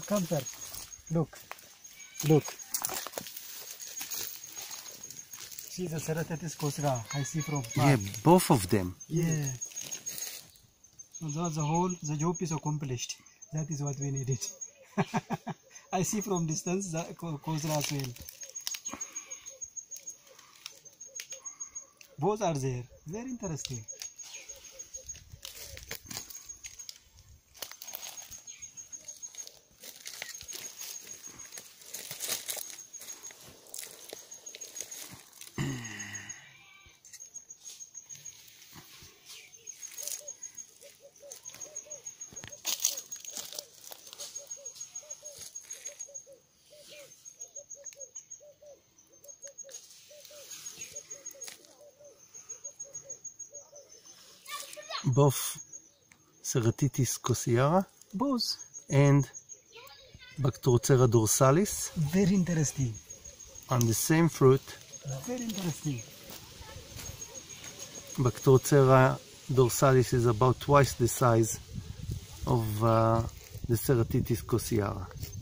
Come sir, look, look. See the Ceratitis cosyra I see from far. Yeah, both of them. Yeah. So that's the job is accomplished. That is what we needed. I see from distance the cosyra as well. Both are there. Very interesting. Both Ceratitis cosyra Both. and Bactrocera dorsalis Very interesting. on the same fruit. Very interesting. Bactrocera dorsalis is about twice the size of the Ceratitis cosyra.